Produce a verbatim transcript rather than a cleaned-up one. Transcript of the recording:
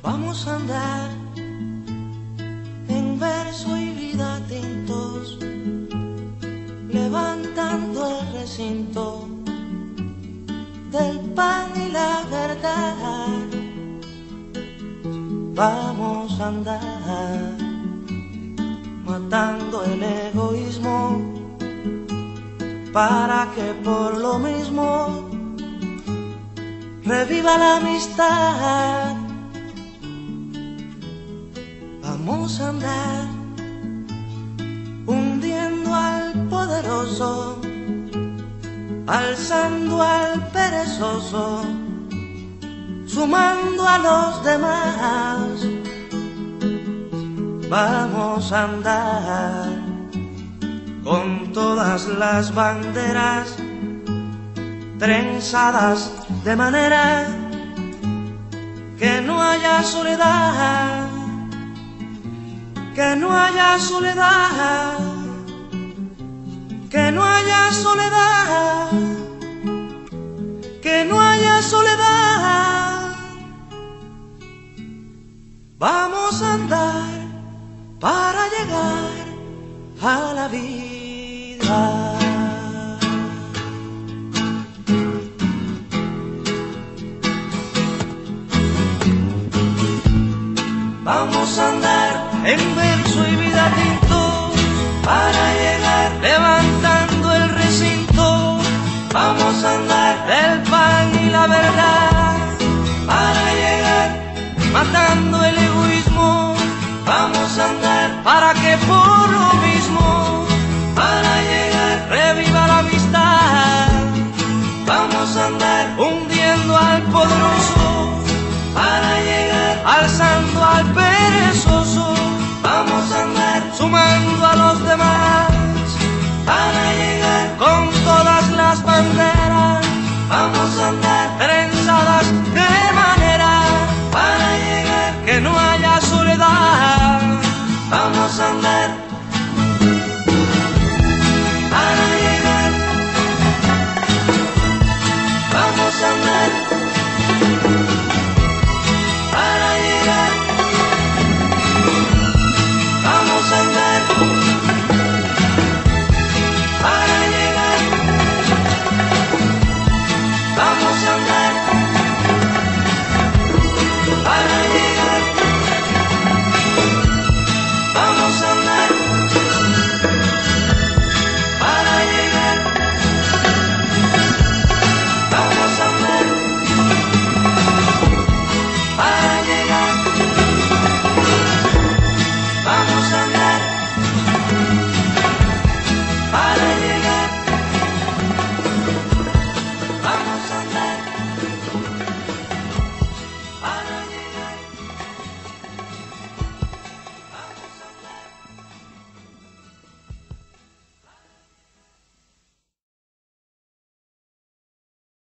Vamos a andar en verso y vida tintos, levantando el recinto del pan y la verdad. Vamos a andar matando el egoísmo para que por lo mismo reviva la amistad. Vamos a andar hundiendo al poderoso, alzando al perezoso, sumando a los demás. Vamos a andar con todas las banderas trenzadas de manera que no haya soledad, que no haya soledad, que no haya soledad, que no haya soledad. Vamos a andar para llegar a la vida. Vamos a andar en verso y vida tintos para llegar levantando el recinto. Vamos a andar del pan y la verdad para llegar matando el egoísmo. Vamos a andar para que por